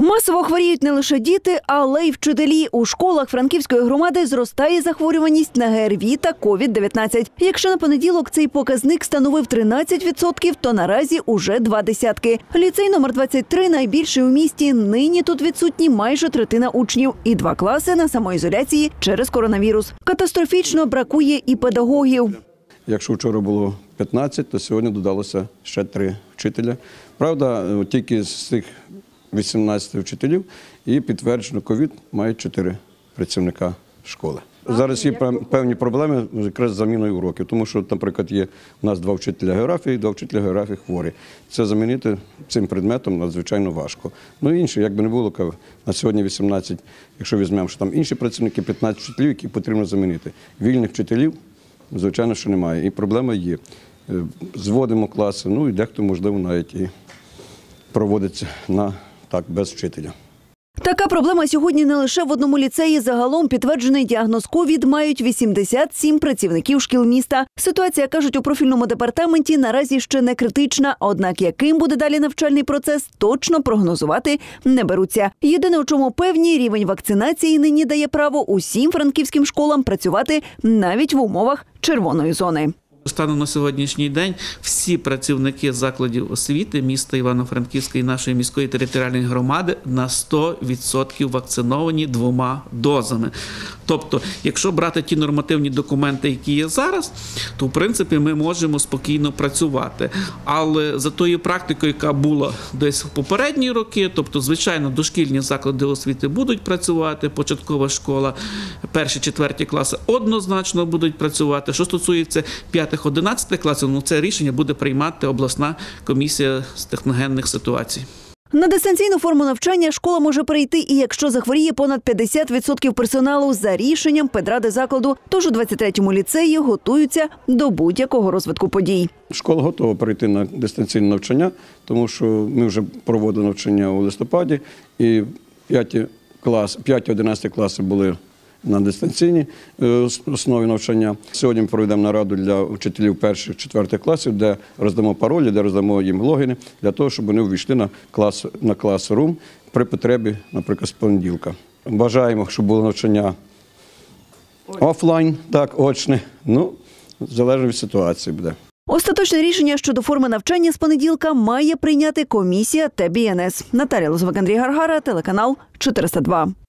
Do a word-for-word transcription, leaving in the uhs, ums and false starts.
Масово хворіють не лише діти, але й вчителі. У школах Франківської громади зростає захворюваність на ГРВІ та ковід дев'ятнадцять. Якщо на понеділок цей показник становив тринадцять відсотків, то наразі уже два десятки. Ліцей номер двадцять три найбільший у місті. Нині тут відсутні майже третина учнів і два класи на самоізоляції через коронавірус. Катастрофічно бракує і педагогів. Якщо вчора було п'ятнадцять, то сьогодні додалося ще три вчителя. Правда, тільки з цих вісімнадцяти вчителів і підтверджено ковід мають чотири працівника школи. Зараз є певні проблеми якраз з заміною уроків, тому що, наприклад, є у нас два вчителя географії, два вчителя географії хворі. Це замінити цим предметом надзвичайно важко. Ну і інше, як би не було, на сьогодні вісімнадцять, якщо візьмемо, що там інші працівники, п'ятнадцять вчителів, які потрібно замінити. Вільних вчителів, звичайно, що немає. І проблема є. Зводимо класи, ну і дехто, можливо, навіть і проводиться на так, без вчителя. Така проблема сьогодні не лише в одному ліцеї. Загалом підтверджений діагноз ковід мають вісімдесят сім працівників шкіл міста. Ситуація, кажуть у профільному департаменті, наразі ще не критична. Однак яким буде далі навчальний процес, точно прогнозувати не беруться. Єдине, у чому певні, рівень вакцинації нині дає право усім франківським школам працювати навіть в умовах червоної зони. Станом на сьогоднішній день всі працівники закладів освіти міста Івано-Франківська і нашої міської територіальної громади на сто відсотків вакциновані двома дозами. Тобто, якщо брати ті нормативні документи, які є зараз, то в принципі ми можемо спокійно працювати. Але за тою практикою, яка була десь в попередні роки, тобто, звичайно, дошкільні заклади освіти будуть працювати, початкова школа, перші, четверті класи однозначно будуть працювати. Що стосується п'ятих, одинадцятих класів, ну це рішення буде приймати обласна комісія з техногенних ситуацій. На дистанційну форму навчання школа може перейти і якщо захворіє понад п'ятдесят відсотків персоналу за рішенням педради закладу. Тож у двадцять третьому ліцеї готуються до будь-якого розвитку подій. Школа готова перейти на дистанційне навчання, тому що ми вже проводили навчання у листопаді і п'яті-одинадцяті класи були на дистанційній основі навчання. Сьогодні ми проведемо нараду для вчителів перших, четвертих класів, де роздамо паролі, де роздамо їм логіни, для того, щоб вони увійшли на клас, на клас-рум при потребі, наприклад, з понеділка. Бажаємо, щоб було навчання офлайн, так, очне, ну, залежно від ситуації буде. Остаточне рішення щодо форми навчання з понеділка має прийняти комісія Т Б Н С. Наталія Лозовик, Андрій Гаргара, телеканал чотириста два.